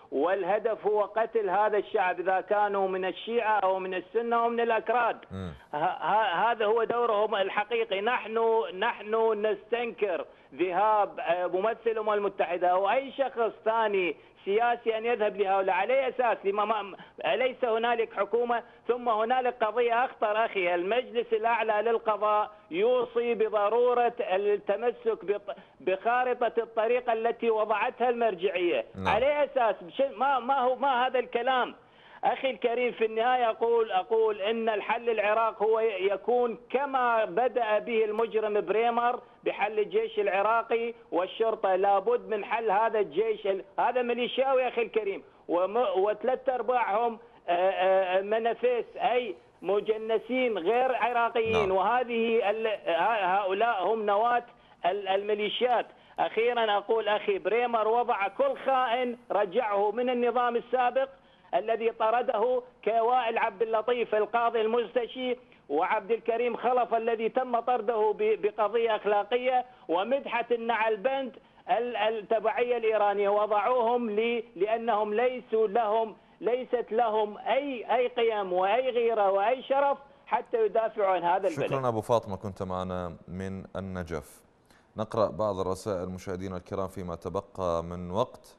والهدف هو قتل هذا الشعب إذا كانوا من الشيعة أو من السنة أو من الأكراد. هذا هو دورهم الحقيقي. نحن نحن نستنكر ذهاب ممثل الأمم المتحدة أو أي شخص ثاني سياسي أن يذهب لهؤلاء. على أساس لما أليس هنالك حكومة؟ ثم هنالك قضية أخطر أخي، المجلس الأعلى للقضاء يوصي بضرورة التمسك بخارطة الطريق التي وضعتها المرجعية. نعم. على أساس ما ما هو ما هذا الكلام أخي الكريم. في النهاية أقول أقول إن الحل العراق هو يكون كما بدأ به المجرم بريمر بحل الجيش العراقي والشرطة. لابد من حل هذا الجيش، هذا ميليشياوي أخي الكريم، وثلاث أرباعهم منافيس أي مجنسين غير عراقيين. نعم. وهذه هؤلاء هم نواة الميليشيات. أخيرا أقول أخي بريمر وضع كل خائن رجعه من النظام السابق الذي طرده كوائل عبد اللطيف القاضي المزتشي وعبد الكريم خلف الذي تم طرده بقضية أخلاقية، ومدحت النعلبند التبعية الإيرانية وضعوهم لي لأنهم ليسوا لهم ليست لهم أي أي قيم وأي غيرة وأي شرف حتى يدافعوا عن هذا البلد. شكرا أبو فاطمة، كنت معنا من النجف. نقرأ بعض الرسائل مشاهدينا الكرام فيما تبقى من وقت.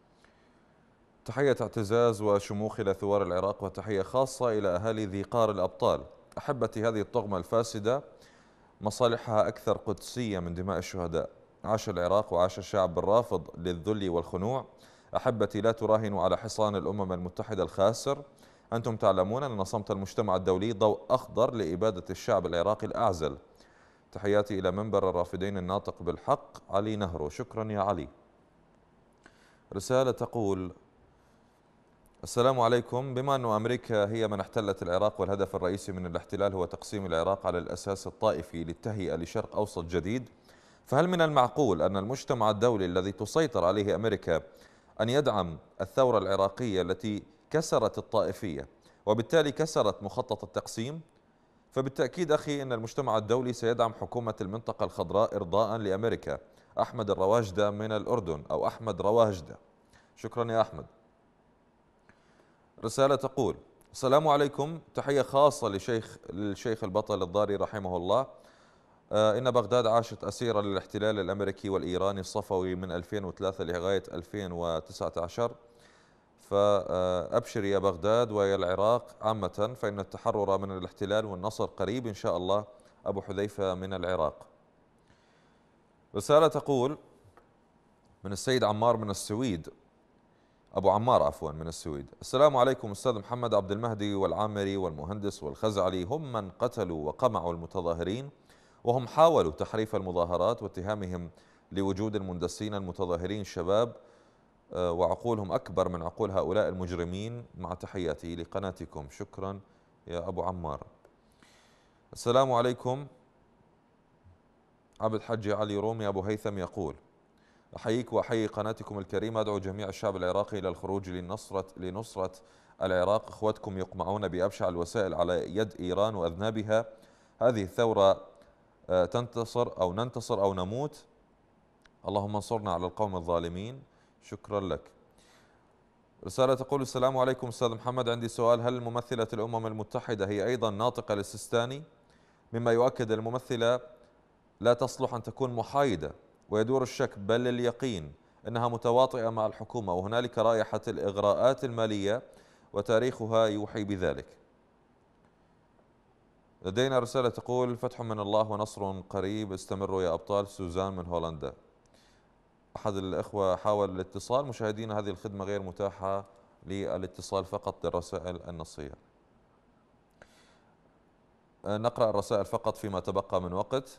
تحية اعتزاز وشموخ إلى ثوار العراق، وتحية خاصة إلى أهالي ذي قار الأبطال. أحبتي، هذه الطغمة الفاسدة مصالحها أكثر قدسية من دماء الشهداء. عاش العراق وعاش الشعب بالرافض للذل والخنوع. أحبتي، لا تراهنوا على حصان الأمم المتحدة الخاسر. أنتم تعلمون أن صمت المجتمع الدولي ضوء أخضر لإبادة الشعب العراقي الأعزل. تحياتي إلى منبر الرافدين الناطق بالحق، علي نهرو. شكرا يا علي. رسالة تقول: السلام عليكم. بما أن أمريكا هي من احتلت العراق والهدف الرئيسي من الاحتلال هو تقسيم العراق على الأساس الطائفي للتهيئة لشرق أوسط جديد، فهل من المعقول أن المجتمع الدولي الذي تسيطر عليه أمريكا أن يدعم الثورة العراقية التي كسرت الطائفية وبالتالي كسرت مخطط التقسيم؟ فبالتأكيد أخي أن المجتمع الدولي سيدعم حكومة المنطقة الخضراء إرضاء لأمريكا. أحمد الرواجدة من الأردن، أو أحمد رواجدة. شكرا يا أحمد. رسالة تقول: السلام عليكم. تحية خاصة لشيخ للشيخ البطل الضاري رحمه الله. آه إن بغداد عاشت أسيرة للاحتلال الأمريكي والإيراني الصفوي من ألفين وثلاثة لغاية ألفين وتسعة عشر، فأبشر يا بغداد ويا العراق عامة، فإن التحرر من الاحتلال والنصر قريب إن شاء الله. أبو حذيفة من العراق. رسالة تقول من السيد عمار من السويد، أبو عمار عفوا من السويد: السلام عليكم أستاذ محمد. عبد المهدي والعامري والمهندس والخزعلي هم من قتلوا وقمعوا المتظاهرين، وهم حاولوا تحريف المظاهرات واتهامهم لوجود المندسين المتظاهرين شباب وعقولهم أكبر من عقول هؤلاء المجرمين. مع تحياتي لقناتكم. شكرا يا أبو عمار. السلام عليكم. عبد حجي علي رومي أبو هيثم يقول: أحييك وأحيي قناتكم الكريمة. أدعو جميع الشعب العراقي إلى الخروج لنصرة, لنصرة العراق. أخوتكم يقمعون بأبشع الوسائل على يد إيران وأذنابها. هذه الثورة تنتصر أو ننتصر أو نموت. اللهم انصرنا على القوم الظالمين. شكرا لك. رسالة تقول: السلام عليكم أستاذ محمد. عندي سؤال: هل ممثلة الأمم المتحدة هي أيضا ناطقة للسيستاني؟ مما يؤكد الممثلة لا تصلح أن تكون محايدة، ويدور الشك بل اليقين أنها متواطئة مع الحكومة، وهنالك رائحة الإغراءات المالية وتاريخها يوحي بذلك. لدينا رسالة تقول: فتح من الله ونصر قريب، استمروا يا أبطال. سوزان من هولندا. أحد الأخوة حاول الاتصال. مشاهدينا، هذه الخدمة غير متاحة للاتصال، فقط للرسائل النصية. نقرأ الرسائل فقط فيما تبقى من وقت.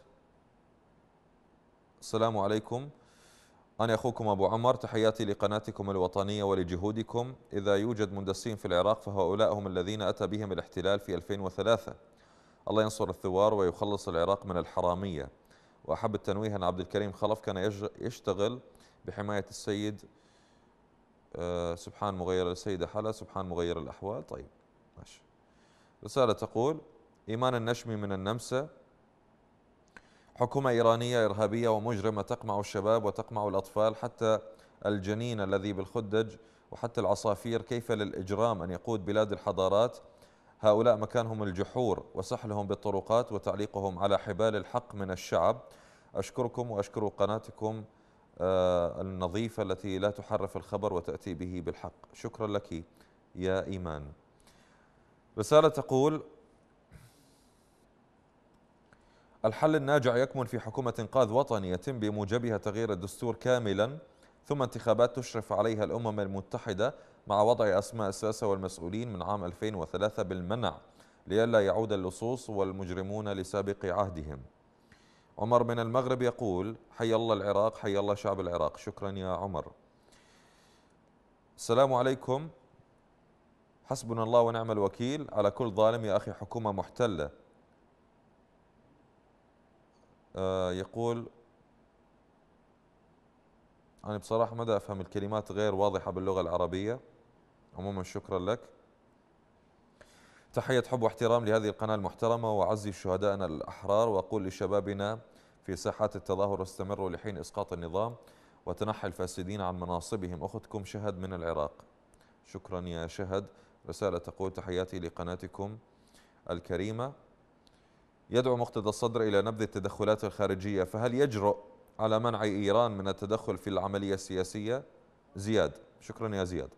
السلام عليكم. أنا أخوكم أبو عمر. تحياتي لقناتكم الوطنية ولجهودكم. إذا يوجد مندسين في العراق فهؤلاء هم الذين أتى بهم الاحتلال في ألفين وثلاثة. الله ينصر الثوار ويخلص العراق من الحرامية. وأحب التنويه أن عبد الكريم خلف كان يشتغل بحماية السيد أه سبحان مغير السيدة حلا سبحان مغير الأحوال. طيب ماشي. رسالة تقول: إيمان النشمي من النمسا. حكومة إيرانية إرهابية ومجرمة تقمع الشباب وتقمع الأطفال حتى الجنين الذي بالخدج وحتى العصافير، كيف للإجرام أن يقود بلاد الحضارات هؤلاء مكانهم الجحور وسحلهم بالطرقات وتعليقهم على حبال الحق من الشعب. أشكركم وأشكر قناتكم النظيفة التي لا تحرف الخبر وتأتي به بالحق. شكرا لك يا إيمان. رسالة تقول: الحل الناجع يكمن في حكومة إنقاذ وطني يتم بموجبها تغيير الدستور كاملا، ثم انتخابات تشرف عليها الأمم المتحدة مع وضع أسماء الساسة والمسؤولين من عام ألفين وثلاثة بالمنع، لئلا يعود اللصوص والمجرمون لسابق عهدهم. عمر من المغرب يقول: حي الله العراق، حي الله شعب العراق. شكرا يا عمر. السلام عليكم. حسبنا الله ونعم الوكيل على كل ظالم يا أخي، حكومة محتلة. آه يقول: أنا بصراحة ما أفهم الكلمات غير واضحة باللغة العربية. عموما شكرا لك. تحية حب واحترام لهذه القناة المحترمة وعزي شهدائنا الأحرار، وأقول لشبابنا في ساحات التظاهر: استمروا لحين إسقاط النظام وتنحي الفاسدين عن مناصبهم. أختكم شهد من العراق. شكرا يا شهد. رسالة تقول: تحياتي لقناتكم الكريمة. يدعو مقتدى الصدر إلى نبذ التدخلات الخارجية، فهل يجرؤ على منع إيران من التدخل في العملية السياسية؟ زياد. شكرا يا زياد.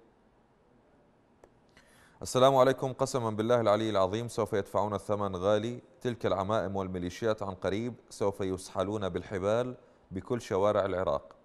السلام عليكم. قسما بالله العلي العظيم سوف يدفعون الثمن غالي، تلك العمائم والميليشيات عن قريب سوف يسحلون بالحبال بكل شوارع العراق.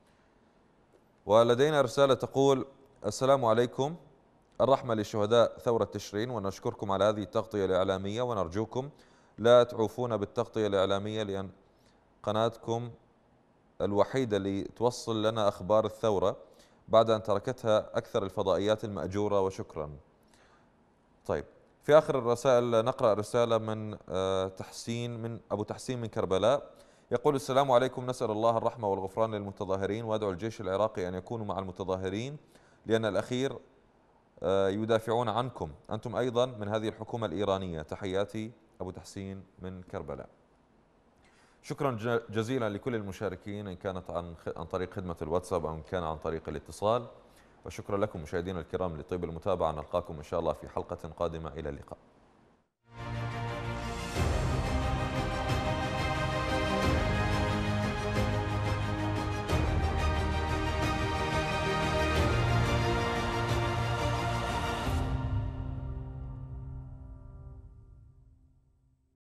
ولدينا رسالة تقول: السلام عليكم، الرحمة لشهداء ثورة تشرين، ونشكركم على هذه التغطية الإعلامية، ونرجوكم لا تعوفون بالتغطية الإعلامية، لأن قناتكم الوحيدة اللي توصل لنا أخبار الثورة بعد أن تركتها أكثر الفضائيات المأجورة. وشكرا. طيب، في آخر الرسائل نقرأ رسالة من تحسين من أبو تحسين من كربلاء. يقول: السلام عليكم، نسأل الله الرحمة والغفران للمتظاهرين، وأدعو الجيش العراقي أن يكونوا مع المتظاهرين، لأن الأخير يدافعون عنكم أنتم أيضا من هذه الحكومة الإيرانية. تحياتي أبو تحسين من كربلاء. شكرا جزيلا لكل المشاركين، إن كانت عن عن طريق خدمة الواتساب أو إن كان عن طريق الاتصال، وشكرا لكم مشاهدينا الكرام لطيب المتابعة. نلقاكم إن شاء الله في حلقة قادمة. إلى اللقاء.